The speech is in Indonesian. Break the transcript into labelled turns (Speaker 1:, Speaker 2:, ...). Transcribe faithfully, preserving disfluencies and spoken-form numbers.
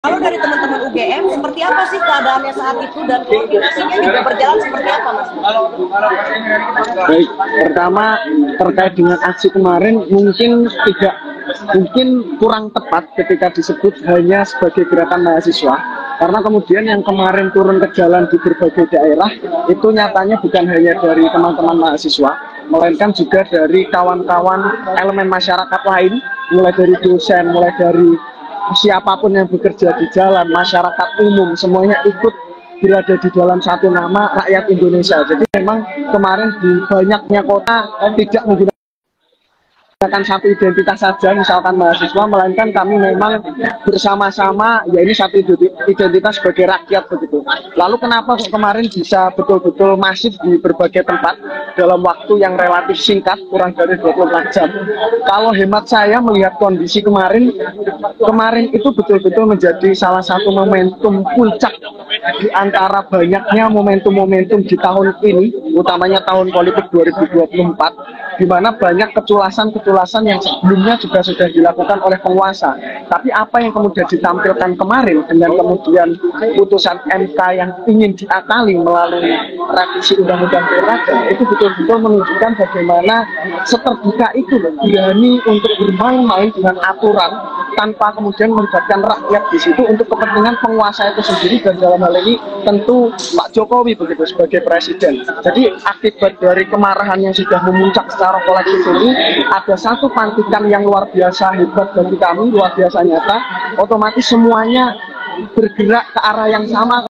Speaker 1: Kalau dari teman-teman U G M, seperti apa sih keadaannya saat itu dan koordinasinya juga berjalan seperti apa, Mas?
Speaker 2: Baik, pertama terkait dengan aksi kemarin mungkin tidak mungkin kurang tepat ketika disebut hanya sebagai gerakan mahasiswa, karena kemudian yang kemarin turun ke jalan di berbagai daerah itu nyatanya bukan hanya dari teman-teman mahasiswa, melainkan juga dari kawan-kawan elemen masyarakat lain, mulai dari dosen, mulai dari siapapun yang bekerja di jalan, masyarakat umum, semuanya ikut berada di dalam satu nama rakyat Indonesia. Jadi memang kemarin di banyaknya kota tidak menggunakan satu identitas saja, misalkan mahasiswa, melainkan kami memang bersama-sama, ya ini satu identitas sebagai rakyat begitu. Lalu kenapa kok kemarin bisa betul-betul masif di berbagai tempat dalam waktu yang relatif singkat, kurang dari dua puluh empat jam? Kalau hemat saya melihat kondisi kemarin, kemarin itu betul-betul menjadi salah satu momentum puncak di antara banyaknya momentum-momentum di tahun ini, utamanya tahun politik dua ribu dua puluh empat, di mana banyak keculasan-keculasan yang sebelumnya juga sudah dilakukan oleh penguasa. Tapi apa yang kemudian ditampilkan kemarin dengan kemudian putusan M K yang ingin diakali melalui revisi Undang-Undang Pilkada, itu betul-betul menunjukkan bagaimana seterbuka itu berani untuk bermain-main dengan aturan tanpa kemudian melibatkan rakyat di situ untuk kepentingan penguasa itu sendiri, dan dalam hal ini tentu Pak Jokowi begitu sebagai presiden. Jadi akibat dari kemarahan yang sudah memuncak secara kolektif ini, ada satu pantikan yang luar biasa hebat bagi kami, luar biasa nyata, otomatis semuanya bergerak ke arah yang sama.